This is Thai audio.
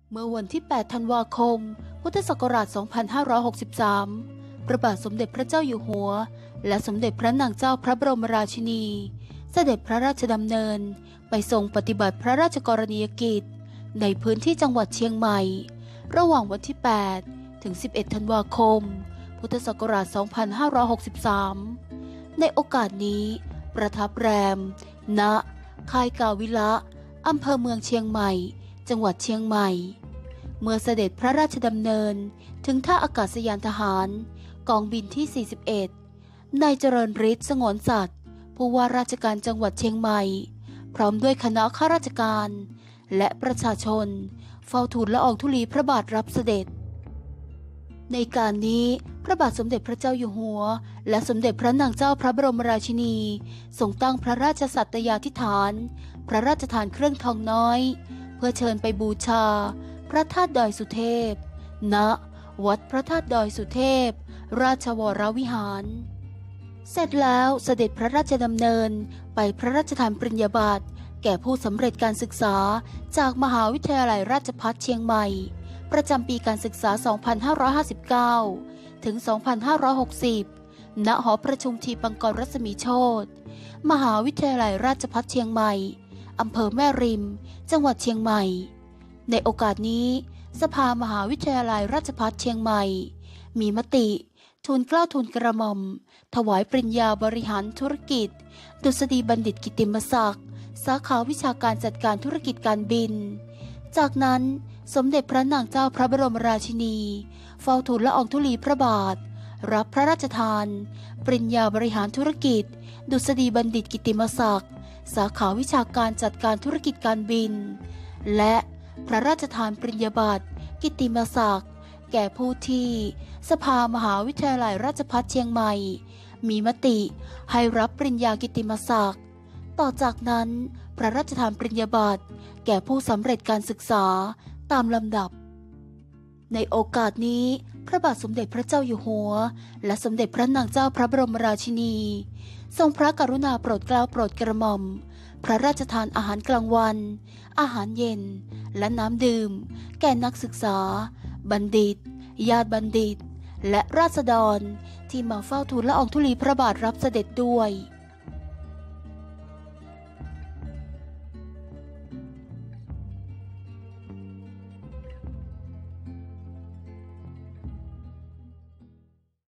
เมื่อวันที่ 8 ธันวาคม พุทธศักราช 2563 พระบาทสมเด็จพระเจ้าอยู่หัวและสมเด็จพระนางเจ้าพระบรมราชินีเสด็จพระราชดำเนินไปทรงปฏิบัติพระราชกรณียกิจในพื้นที่จังหวัดเชียงใหม่ระหว่างวันที่ 8 ถึง 11 ธันวาคม พุทธศักราช 2563 ในโอกาสนี้ประทับแรม ณ ค่ายกาวิระอำเภอเมืองเชียงใหม่จังหวัดเชียงใหม่เมื่อเสด็จพระราชดำเนินถึงท่าอากาศยานทหารกองบินที่ 41 นายเจริญฤทธิ์สงวนสัตย์ผู้ว่าราชการจังหวัดเชียงใหม่พร้อมด้วยคณะข้าราชการและประชาชนเฝ้าทูลละอองธุลีพระบาทรับเสด็จในการนี้พระบาทสมเด็จพระเจ้าอยู่หัวและสมเด็จพระนางเจ้าพระบรมราชินีทรงตั้งพระราชสัตยาธิษฐานพระราชทานเครื่องทองน้อยเพื่อเชิญไปบูชาพระธาตุดอยสุเทพณวัดพระธาตุดอยสุเทพราชวรวิหารเสร็จแล้วเสด็จพระราชดำเนินไปพระราชทานปริญญาบัตรแก่ผู้สำเร็จการศึกษาจากมหาวิทยาลัยราชภัฏเชียงใหม่ประจำปีการศึกษา 2559 ถึง 2560 ณ หอประชุมทีปังกรรัศมีโชติมหาวิทยาลัยราชภัฏเชียงใหม่อำเภอแม่ริมจังหวัดเชียงใหม่ในโอกาสนี้สภามหาวิทยาลัยราชภัฏเชียงใหม่มีมติทูลเกล้าทูลกระหม่อมถวายปริญญาบริหารธุรกิจดุษฎีบัณฑิตกิตติมศักดิ์สาขาวิชาการจัดการธุรกิจการบินจากนั้นสมเด็จพระนางเจ้าพระบรมราชินีเฝ้าทูลละอองธุลีพระบาทรับพระราชทานปริญญาบริหารธุรกิจดุษฎีบัณฑิตกิตติมศักดิ์สาขาวิชาการจัดการธุรกิจการบินและพระราชทานปริญญาบัตรกิตติมศักดิ์แก่ผู้ที่สภามหาวิทยาลัยราชภัฏเชียงใหม่มีมติให้รับปริญญากิตติมศักดิ์ต่อจากนั้นพระราชทานปริญญาบัตรแก่ผู้สำเร็จการศึกษาตามลำดับในโอกาสนี้พระบาทสมเด็จพระเจ้าอยู่หัวและสมเด็จพระนางเจ้าพระบรมราชินีทรงพระกรุณาโปรดเกล้าโปรดกระหม่อมพระราชทานอาหารกลางวันอาหารเย็นและน้ำดื่มแก่นักศึกษาบัณฑิตญาติบัณฑิตและราษฎรที่มาเฝ้าทูลละอองธุลีพระบาทรับเสด็จด้วย